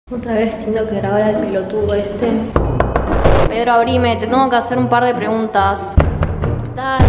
Otra vez tengo que grabar al pelotudo este. Pedro, abrime, te tengo que hacer un par de preguntas. Dale,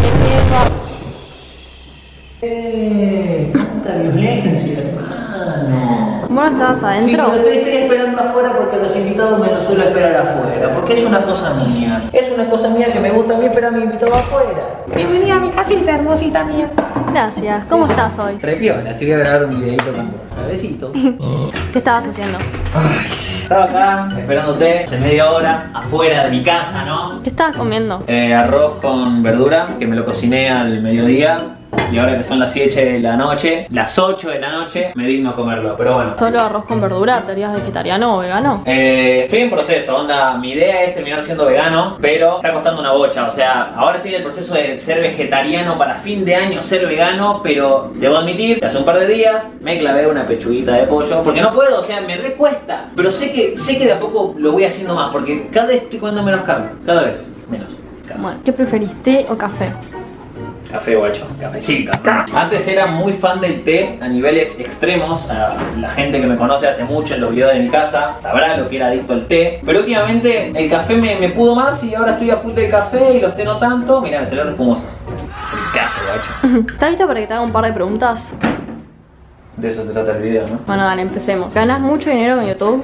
Pedro. Tanta violencia, hermano. ¿Vos no estabas adentro? Sí, pero estoy esperando afuera porque los invitados me los suelo esperar afuera. Porque es una cosa mía. Es una cosa mía que me gusta a mí esperar a mi invitado afuera. Bienvenida a mi casita, hermosita mía. Gracias. ¿Cómo estás hoy? Repiola, así voy a grabar un videito con vos. A besito. ¿Qué estabas haciendo? Estaba acá esperándote hace media hora afuera de mi casa, ¿no? ¿Qué estabas comiendo? Arroz con verdura, que me lo cociné al mediodía. Y ahora que son las 7 de la noche, las 8 de la noche, me digno comerlo, pero bueno. ¿Solo arroz con verdura? ¿Te harías vegetariano o vegano? Estoy en proceso, onda, mi idea es terminar siendo vegano, pero está costando una bocha, o sea, ahora estoy en el proceso de ser vegetariano para fin de año ser vegano, pero debo admitir que hace un par de días me clavé una pechuguita de pollo, porque no puedo, o sea, me recuesta, pero sé que de a poco lo voy haciendo más, porque cada vez estoy comiendo menos carne, cada vez menos carne. Bueno, ¿qué preferís, té o café? Café, guacho, cafecito. Antes era muy fan del té a niveles extremos. La gente que me conoce hace mucho en los videos de mi casa sabrá lo que era adicto al té. Pero últimamente el café me pudo más y ahora estoy a full del café y los té no tanto. Mirá, se lo espumoso. El caso, guacho. ¿Estás listo para que te haga un par de preguntas? De eso se trata el video, ¿no? Bueno, dale, empecemos. ¿Ganas mucho dinero con YouTube?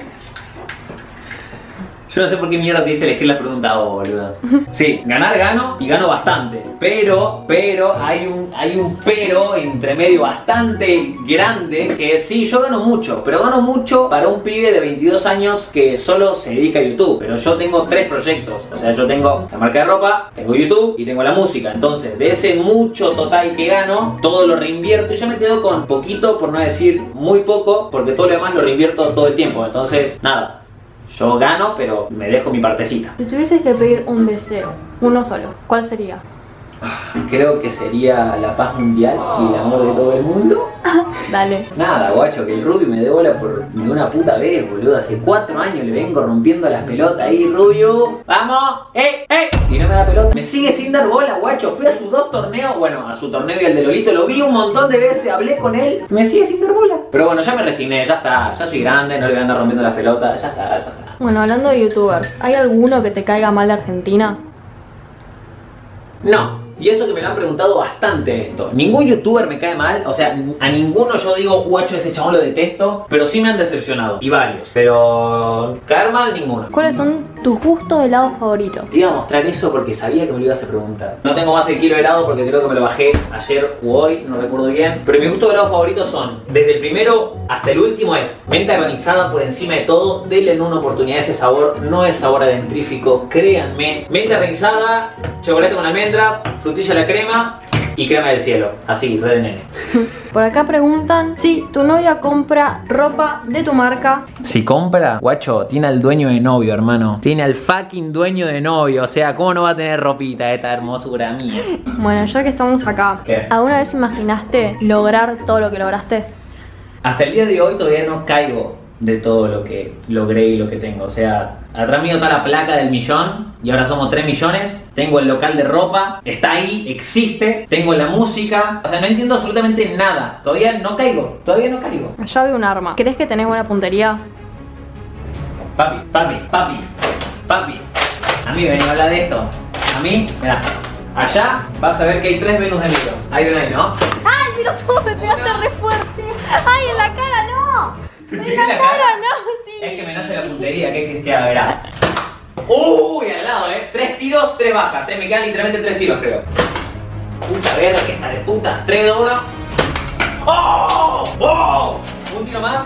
Yo no sé por qué mierda te hice elegir la pregunta, boludo. Sí, ganar gano y gano bastante. Pero hay un pero entre medio bastante grande. Que sí, yo gano mucho, pero gano mucho para un pibe de 22 años que solo se dedica a YouTube. Pero yo tengo 3 proyectos. O sea, yo tengo la marca de ropa, tengo YouTube y tengo la música. Entonces, de ese mucho total que gano, todo lo reinvierto. Y yo me quedo con poquito, por no decir muy poco, porque todo lo demás lo reinvierto todo el tiempo. Entonces, nada. Yo gano, pero me dejo mi partecita. Si tuvieses que pedir un deseo, uno solo, ¿cuál sería? Creo que sería la paz mundial y el amor de todo el mundo. Dale. Nada, guacho, que el Rubi me dé bola por ni una puta vez, boludo. Hace 4 años le vengo rompiendo las pelotas ahí, Rubio. ¡Vamos! ¡Ey! Y no me da pelota. Me sigue sin dar bola, guacho. Fui a sus 2 torneos, bueno, a su torneo y al de Lolito. Lo vi un montón de veces, hablé con él. Me sigue sin dar bola. Pero bueno, ya me resigné, ya está. Ya soy grande, no le voy a andar rompiendo las pelotas. Ya está, ya está. Bueno, hablando de youtubers, ¿hay alguno que te caiga mal de Argentina? No. Y eso que me lo han preguntado bastante esto. Ningún youtuber me cae mal, o sea, a ninguno yo digo, guacho, ese chabón lo detesto, pero sí me han decepcionado, y varios. Pero caer mal, ninguno. ¿Cuáles son tus gustos de helado favoritos? Te iba a mostrar eso porque sabía que me lo ibas a preguntar. No tengo más el kilo de helado porque creo que me lo bajé ayer u hoy, no recuerdo bien. Pero mis gustos de helado favoritos son, desde el primero hasta el último, es menta granizada por encima de todo. Denle una oportunidad a ese sabor, no es sabor adentrífico, créanme. Menta granizada, chocolate con almendras, frutilla a la crema y crema del cielo. Así, re de nene. Por acá preguntan si tu novia compra ropa de tu marca. Si compra, guacho, tiene al dueño de novio, hermano. Tiene al fucking dueño de novio. O sea, ¿cómo no va a tener ropita esta hermosura mía? Bueno, ya que estamos acá, ¿qué? ¿Alguna vez imaginaste lograr todo lo que lograste? Hasta el día de hoy todavía no caigo de todo lo que logré y lo que tengo. O sea, atrás mío está la placa del 1.000.000 y ahora somos 3 millones. Tengo el local de ropa, está ahí, existe. Tengo la música. O sea, no entiendo absolutamente nada. Todavía no caigo, Allá veo un arma. ¿Crees que tenés buena puntería? Papi. A mí ven a hablar de esto. A mí, mirá. Allá vas a ver que hay 3 Venus de Milo. Hay una ahí, ¿no? ¡Ay, pelotudo! Me pegaste re fuerte. ¡Ay, en la cara no! ¡En la cara no! Sí. Es que me nace la puntería, ¿qué crees que haga? ¡Uy! Al lado, 3 tiros, 3 bajas, me quedan literalmente 3 tiros, creo. Puta verga, que esta de puta. 3, 2, 1. ¡Oh! ¡Oh! Un tiro más.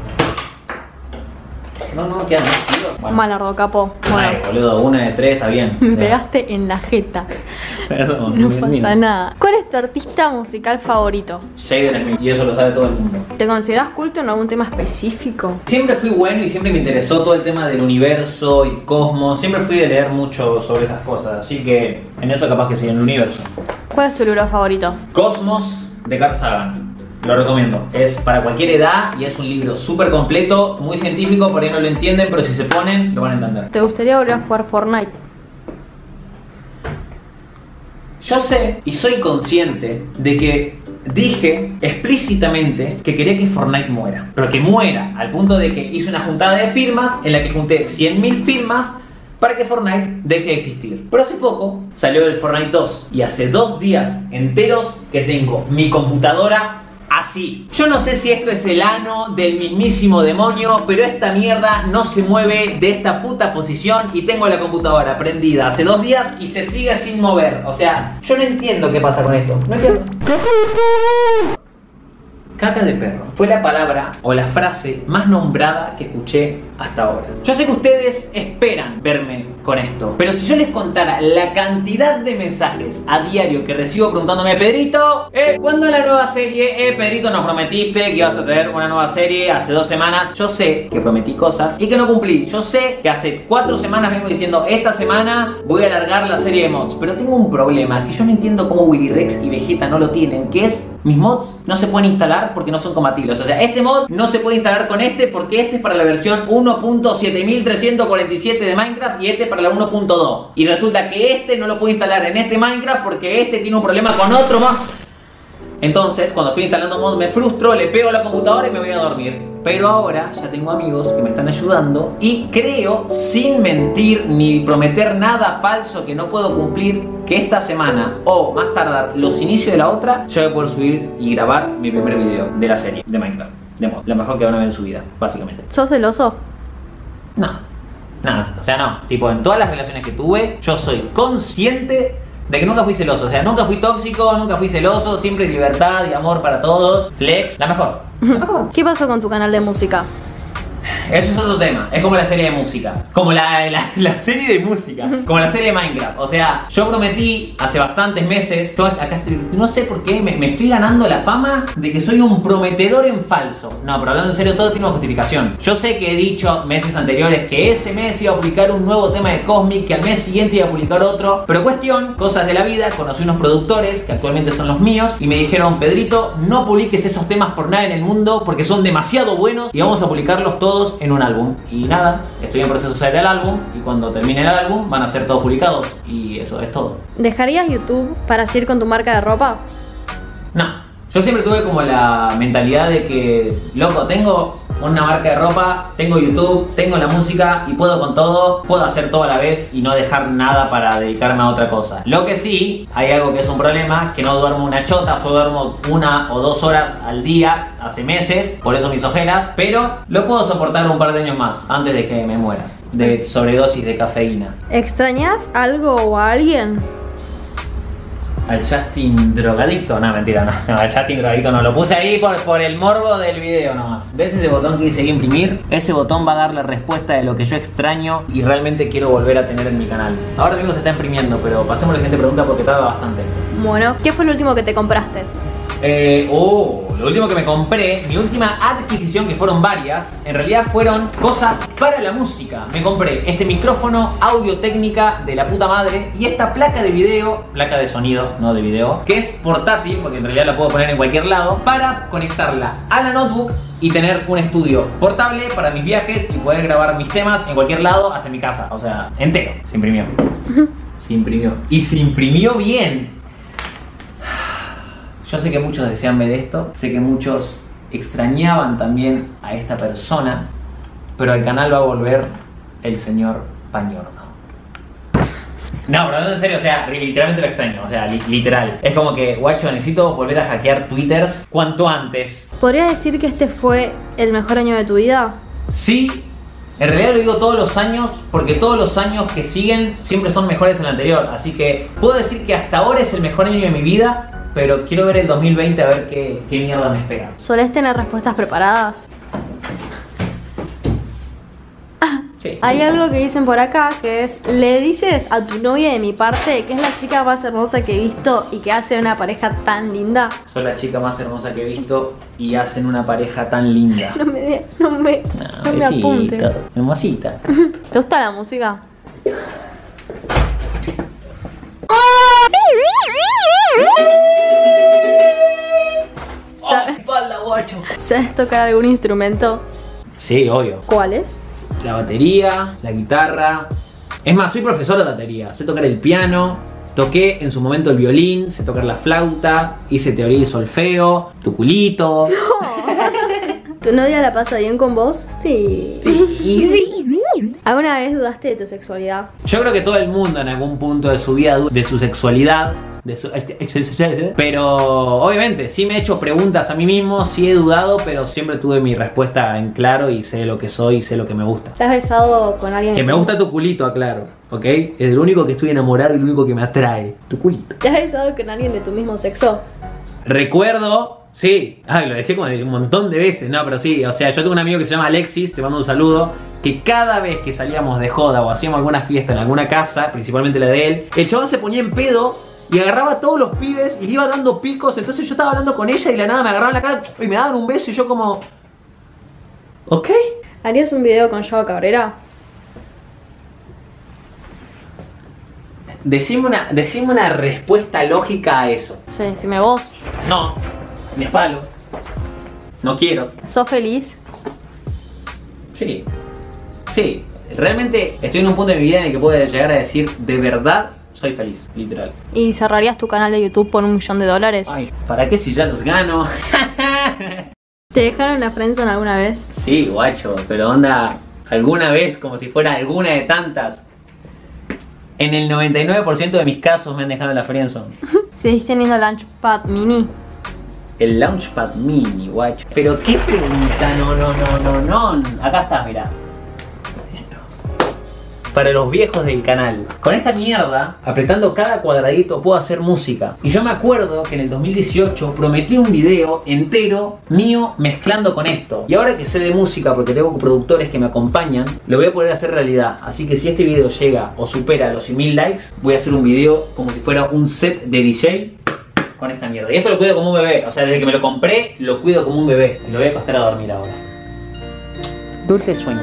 No, quedan 2 tiros. Bueno. Malardo, capo. Bueno. Ay, boludo, 1 de 3 está bien. Me pegaste en la jeta. Perdón. No pasa nada. ¿Cuál es tu artista musical favorito? Jaden Smith, y eso lo sabe todo el mundo. ¿Te consideras culto en algún tema específico? Siempre fui bueno y siempre me interesó todo el tema del universo y cosmos. Siempre fui de leer mucho sobre esas cosas, así que en eso capaz que sí, en el universo. ¿Cuál es tu libro favorito? Cosmos de Carl Sagan. Lo recomiendo. Es para cualquier edad y es un libro súper completo, muy científico, por ahí no lo entienden, pero si se ponen, lo van a entender. ¿Te gustaría volver a jugar Fortnite? Yo sé y soy consciente de que dije explícitamente que quería que Fortnite muera. Pero que muera, al punto de que hice una juntada de firmas en la que junté 100.000 firmas para que Fortnite deje de existir. Pero hace poco salió el Fortnite 2 y hace 2 días enteros que tengo mi computadora así. Yo no sé si esto es el ano del mismísimo demonio, pero esta mierda no se mueve de esta puta posición y tengo la computadora prendida hace 2 días y se sigue sin mover. O sea, yo no entiendo qué pasa con esto. No entiendo. Caca de perro fue la palabra o la frase más nombrada que escuché hasta ahora. Yo sé que ustedes esperan verme con esto, pero si yo les contara la cantidad de mensajes a diario que recibo preguntándome: Pedrito, ¿cuándo la nueva serie? Pedrito, nos prometiste que ibas a traer una nueva serie hace 2 semanas. Yo sé que prometí cosas y que no cumplí. Yo sé que hace 4 semanas vengo diciendo: esta semana voy a alargar la serie de mods. Pero tengo un problema que yo no entiendo cómo Willy Rex y Vegeta no lo tienen, que es: mis mods no se pueden instalar porque no son compatibles. O sea, este mod no se puede instalar con este porque este es para la versión 1.7347 de Minecraft y este para la 1.2. Y resulta que este no lo puedo instalar en este Minecraft porque este tiene un problema con otro mod. Entonces, cuando estoy instalando mod me frustro, le pego a la computadora y me voy a dormir. Pero ahora ya tengo amigos que me están ayudando y creo, sin mentir ni prometer nada falso que no puedo cumplir, que esta semana o más tardar los inicios de la otra, yo voy a poder subir y grabar mi primer video de la serie de Minecraft, de mod, la mejor que van a ver en su vida, básicamente. ¿Sos celoso? No, o sea, no. Tipo, en todas las relaciones que tuve, yo soy consciente de que nunca fui celoso. O sea, nunca fui tóxico, nunca fui celoso. Siempre libertad y amor para todos. Flex, la mejor. La mejor. ¿Qué pasó con tu canal de música? Eso es otro tema, es como la serie de música. Como la serie de música. Como la serie de Minecraft. O sea, yo prometí hace bastantes meses. Yo acá estoy, no sé por qué me estoy ganando la fama de que soy un prometedor en falso. No, pero hablando en serio, todo tiene una justificación. Yo sé que he dicho meses anteriores que ese mes iba a publicar un nuevo tema de Cosmic, que al mes siguiente iba a publicar otro. Pero cuestión, cosas de la vida, conocí unos productores que actualmente son los míos y me dijeron: Pedrito, no publiques esos temas por nada en el mundo porque son demasiado buenos y vamos a publicarlos todos en un álbum. Y nada, estoy en proceso de salir el álbum y cuando termine el álbum van a ser todos publicados y eso es todo. ¿Dejarías YouTube para seguir con tu marca de ropa? No, yo siempre tuve como la mentalidad de que, loco, tengo una marca de ropa, tengo YouTube, tengo la música y puedo con todo, puedo hacer todo a la vez y no dejar nada para dedicarme a otra cosa. Lo que sí, hay algo que es un problema, que no duermo una chota, solo duermo 1 o 2 horas al día, hace meses, por eso mis ojeras, pero lo puedo soportar un par de años más, antes de que me muera, de sobredosis de cafeína. ¿Extrañas algo o a alguien? Al Justin drogadicto, no, mentira, no, al Justin drogadicto no, lo puse ahí por el morbo del video nomás. ¿Ves ese botón que dice imprimir? Ese botón va a dar la respuesta de lo que yo extraño y realmente quiero volver a tener en mi canal. Ahora mismo se está imprimiendo, pero pasemos a la siguiente pregunta porque tarda bastante esto. Bueno, ¿qué fue lo último que te compraste? Lo último que me compré, mi última adquisición, que fueron varias, en realidad fueron cosas para la música. Me compré este micrófono Audio-Técnica de la puta madre y esta placa de video, placa de sonido, no de video, que es portátil, porque en realidad la puedo poner en cualquier lado, para conectarla a la notebook y tener un estudio portable para mis viajes y poder grabar mis temas en cualquier lado, hasta en mi casa. O sea, entero. Se imprimió. Se imprimió. Y se imprimió bien. Yo sé que muchos desean ver esto, sé que muchos extrañaban también a esta persona, pero al canal va a volver el señor Pañordo. No, pero hablando en serio, o sea, literalmente lo extraño, o sea, literal. Es como que, guacho, necesito volver a hackear twitters cuanto antes. ¿Podría decir que este fue el mejor año de tu vida? Sí, en realidad lo digo todos los años, porque todos los años que siguen siempre son mejores que el anterior. Así que puedo decir que hasta ahora es el mejor año de mi vida, pero quiero ver el 2020 a ver qué mierda me espera. ¿Solés tener respuestas preparadas? Sí. Hay algo que dicen por acá que es: le dices a tu novia de mi parte que es la chica más hermosa que he visto y que hace una pareja tan linda. Soy la chica más hermosa que he visto y hacen una pareja tan linda. No me apunte. Hermosita. ¿Te gusta la música? Espalda, guacho. ¿Sabes tocar algún instrumento? Sí, obvio. ¿Cuáles? La batería, la guitarra. Es más, soy profesor de batería. Sé tocar el piano, Toqué en su momento el violín, sé tocar la flauta, hice teoría y solfeo, tu culito. ¿Tu novia la pasa bien con vos? Sí. Sí. ¿Alguna vez dudaste de tu sexualidad? Yo creo que todo el mundo en algún punto de su vida duda de su sexualidad. Pero obviamente sí me he hecho preguntas a mí mismo, sí he dudado, pero siempre tuve mi respuesta en claro y sé lo que soy y sé lo que me gusta. ¿Te has besado con alguien? Que me gusta tu culito, aclaro, ¿ok? Es el único que estoy enamorado y el único que me atrae. Tu culito. ¿Te has besado con alguien de tu mismo sexo? Recuerdo, sí, lo decía como un montón de veces, no, pero sí, o sea, yo tengo un amigo que se llama Alexis, te mando un saludo, que cada vez que salíamos de joda o hacíamos alguna fiesta en alguna casa, principalmente la de él, el chabón se ponía en pedo y agarraba a todos los pibes y le iba dando picos. Entonces yo estaba hablando con ella y la nada me agarraban la cara y me daban un beso y yo como... ¿Ok? ¿Harías un video con Joao Cabrera? Decime una respuesta lógica a eso. Sí, decime vos. No, ni a palo. No quiero. ¿Sos feliz? Sí, sí. Realmente estoy en un punto de mi vida en el que puedo llegar a decir de verdad soy feliz, literal. ¿Y cerrarías tu canal de YouTube por $1 millón? Ay, ¿para qué si ya los gano? ¿Te dejaron la friendzone alguna vez? Sí, guacho, pero onda, alguna vez, como si fuera alguna de tantas. En el 99% de mis casos me han dejado en la friendzone. ¿Seguís teniendo Launchpad Mini? El Launchpad Mini, guacho. Pero qué pregunta, no. Acá está, mirá. Para los viejos del canal. Con esta mierda, apretando cada cuadradito, puedo hacer música. Y yo me acuerdo que en el 2018 prometí un video entero mío mezclando con esto. Y ahora que sé de música, porque tengo productores que me acompañan, lo voy a poder hacer realidad. Así que si este video llega o supera los 100.000 likes, voy a hacer un video como si fuera un set de DJ con esta mierda. Y esto lo cuido como un bebé. O sea, desde que me lo compré, lo cuido como un bebé. Y lo voy a acostar a dormir ahora. Dulce sueño.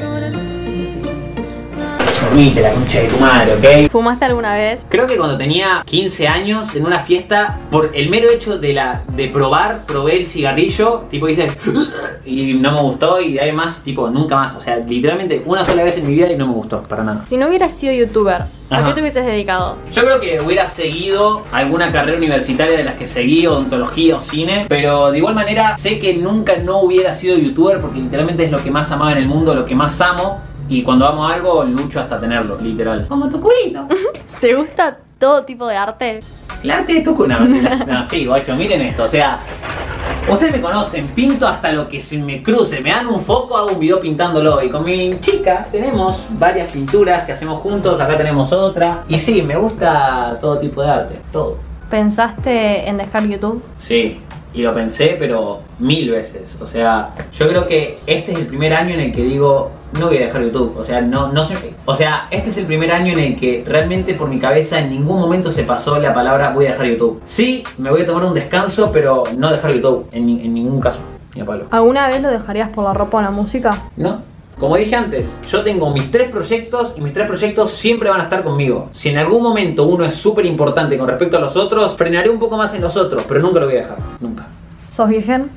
Dormite la concha de tu madre, ¿ok? ¿Fumaste alguna vez? Creo que cuando tenía 15 años, en una fiesta, por el mero hecho de probé el cigarrillo, tipo hice... y no me gustó y además, tipo, nunca más. O sea, literalmente una sola vez en mi vida y no me gustó, para nada. Si no hubieras sido youtuber, ¿a Ajá. qué te hubieses dedicado? Yo creo que hubiera seguido alguna carrera universitaria de las que seguí, odontología o cine, pero de igual manera sé que nunca no hubiera sido youtuber porque literalmente es lo que más amaba en el mundo, lo que más amo. Y cuando amo algo, lucho hasta tenerlo, literal. Como tu culito. ¿Te gusta todo tipo de arte? El arte de tu culito. No, sí, guacho, miren esto. O sea, ustedes me conocen, pinto hasta lo que se me cruce. Me dan un foco, hago un video pintándolo. Y con mi chica tenemos varias pinturas que hacemos juntos. Acá tenemos otra. Y sí, me gusta todo tipo de arte, todo. ¿Pensaste en dejar YouTube? Sí. Y lo pensé, pero 1000 veces. O sea, yo creo que este es el primer año en el que digo, no voy a dejar YouTube. O sea, no sé. O sea, este es el primer año en el que realmente por mi cabeza en ningún momento se pasó la palabra voy a dejar YouTube. Sí, me voy a tomar un descanso, pero no dejar YouTube. En ningún caso. Ni a palo. ¿Alguna vez lo dejarías por la ropa o la música? No. Como dije antes, yo tengo mis 3 proyectos y mis 3 proyectos siempre van a estar conmigo. Si en algún momento uno es súper importante con respecto a los otros, frenaré un poco más en los otros, pero nunca lo voy a dejar. Nunca. ¿Sos virgen?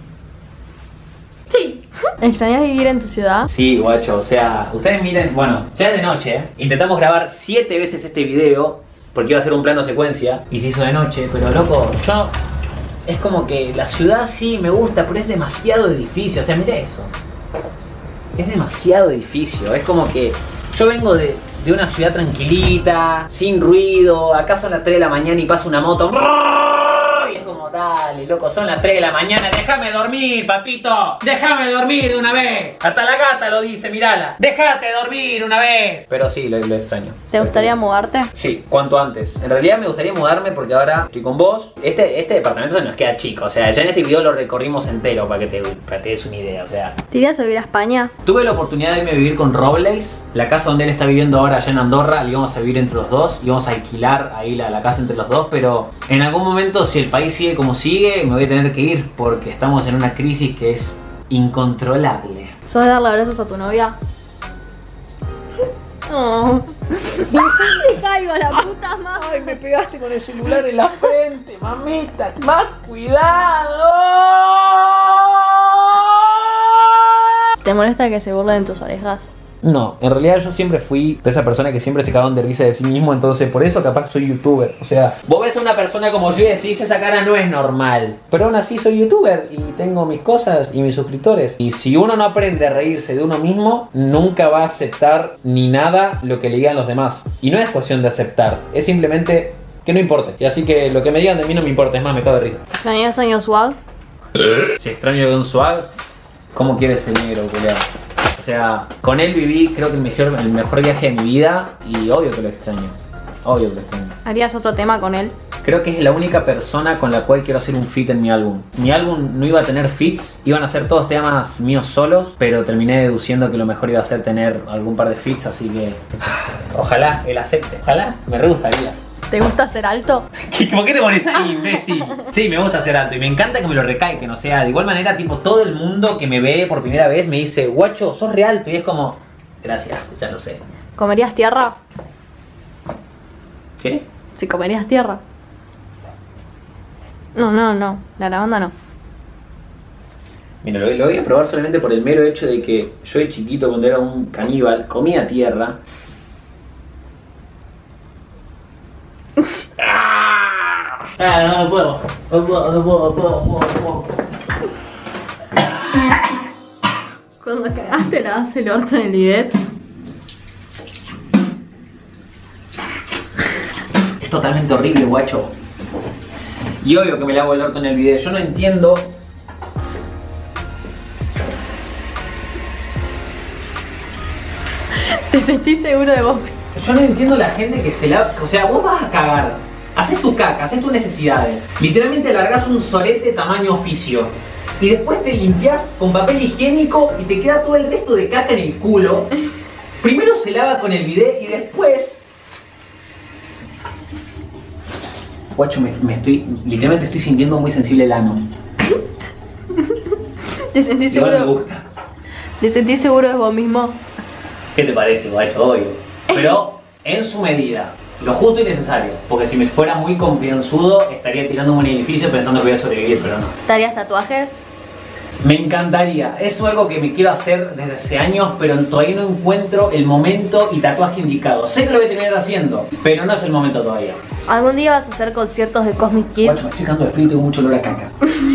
Sí. ¿Extrañas vivir en tu ciudad? Sí, guacho, o sea, ustedes miren, bueno, ya es de noche, ¿eh? Intentamos grabar 7 veces este video porque iba a ser un plano secuencia y se hizo de noche, pero loco, yo... Es como que la ciudad sí me gusta, pero es demasiado edificio, o sea, mira eso. Es demasiado edificio, es como que yo vengo de una ciudad tranquilita, sin ruido, acá son las 3 de la mañana y pasa una moto y es como, dale, loco, son las 3 de la mañana, déjame dormir, papito, déjame dormir de una vez. Hasta la gata lo dice, mirala, déjate dormir una vez. Pero sí, lo extraño. ¿Te gustaría mudarte? Sí, cuanto antes. En realidad me gustaría mudarme porque ahora estoy con vos. Este departamento se nos queda chico, o sea, ya en este video lo recorrimos entero para que te des una idea, o sea. ¿Te irías a vivir a España? Tuve la oportunidad de irme a vivir con Robles, la casa donde él está viviendo ahora allá en Andorra, y íbamos a vivir entre los dos, íbamos a alquilar ahí la casa entre los dos, pero en algún momento si el país sigue como sigue, me voy a tener que ir porque estamos en una crisis que es incontrolable. ¿Sos de darle abrazos a tu novia? No. Me caigo a la puta madre. Ay, me pegaste con el celular en la frente, mamita, más cuidado. ¿Te molesta que se burlen tus orejas? No, en realidad yo siempre fui de esa persona que siempre se cagaban de risa de sí mismo, entonces por eso capaz soy youtuber. O sea, vos ves a una persona como yo y decís, esa cara no es normal. Pero aún así soy youtuber y tengo mis cosas y mis suscriptores. Y si uno no aprende a reírse de uno mismo, nunca va a aceptar ni nada lo que le digan los demás. Y no es cuestión de aceptar, es simplemente que no importe. Y así que lo que me digan de mí no me importa, es más, me cago de risa. ¿Extrañas años swag? Si extraño de un swag, ¿cómo quieres el negro, culiao? O sea, con él viví creo que el mejor viaje de mi vida y obvio que lo extraño. Obvio que lo extraño. ¿Harías otro tema con él? Creo que es la única persona con la cual quiero hacer un feat en mi álbum. Mi álbum no iba a tener feats, iban a ser todos temas míos solos, pero terminé deduciendo que lo mejor iba a ser tener algún par de feats, así que ojalá él acepte. Ojalá, me re gustaría. ¿Te gusta ser alto? ¿Por qué te pones ahí, imbécil? Sí, me gusta ser alto y me encanta que me lo recalquen. O sea, de igual manera, tipo, todo el mundo que me ve por primera vez me dice, guacho, sos re alto. Y es como, gracias, ya lo sé. ¿Comerías tierra? ¿Qué? Si comerías tierra. No, la lavanda no. Mira, lo voy a probar solamente por el mero hecho de que yo de chiquito, cuando era un caníbal, comía tierra. No puedo. Cuando cagaste, lavas el orto en el bidet. Es totalmente horrible, guacho. Y obvio que me lavo el orto en el video. Yo no entiendo. ¿Te sentís seguro de vos? Yo no entiendo la gente que se lava. O sea, vos vas a cagar. Haces tu caca, haces tus necesidades. Literalmente largás un sorete tamaño oficio. Y después te limpias con papel higiénico y te queda todo el resto de caca en el culo. Primero se lava con el bidet y después. Guacho, literalmente estoy sintiendo muy sensible el ano. ¿Te sentís Igual seguro? me gusta. ¿Te sentís seguro de vos mismo? ¿Qué te parece, guacho? Obvio. Pero en su medida. Lo justo y necesario. Porque si me fuera muy confianzudo, estaría tirándome un edificio pensando que voy a sobrevivir, pero no. ¿Te harías tatuajes? Me encantaría. Es algo que me quiero hacer desde hace años, pero todavía no encuentro el momento y tatuaje indicado. Sé que lo voy a terminar haciendo, pero no es el momento todavía. ¿Algún día vas a hacer conciertos de Cosmic Kid? Guacho, me estoy cagando de frío y tengo mucho olor a caca.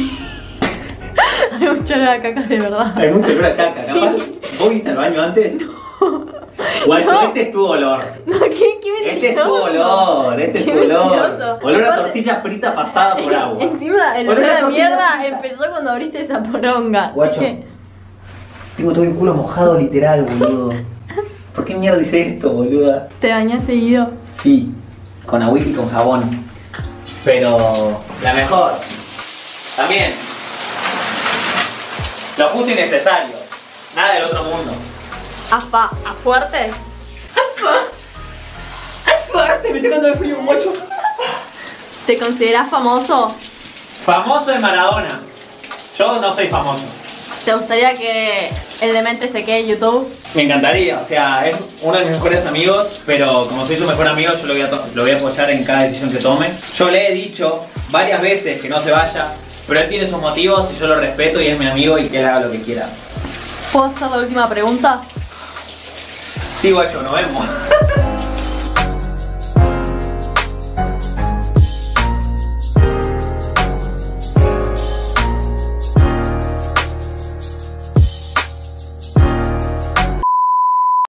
Hay mucha olor a caca de verdad. Hay mucho olor a caca, capaz. ¿Vos viste al baño antes? Guacho, No. este es tu olor. No, ¿qué Este es tu olor, este es tu olor. Olor a tortilla frita pasada por agua. Encima, el Olor olor a a tortilla mierda frita. empezó cuando abriste esa poronga. Guacho, Así que, tengo todo el culo mojado literal, boludo. ¿Por qué mierda hice esto, boluda? ¿te bañás seguido? Sí, con agüita y con jabón. Pero la mejor. También. Lo justo y necesario. Nada del otro mundo. ¿A fuerte? ¡Fuerte! Me estoy cagando de frío, guacho. ¿Te considerás famoso? Famoso de Maradona. Yo no soy famoso. ¿Te gustaría que el demente se quede en YouTube? Me encantaría, o sea, es uno de mis mejores amigos, pero como soy su mejor amigo, yo lo voy a apoyar en cada decisión que tome. Yo le he dicho varias veces que no se vaya, pero él tiene sus motivos y yo lo respeto y es mi amigo y que él haga lo que quiera. ¿Puedo hacer la última pregunta? Sí, guacho, nos vemos.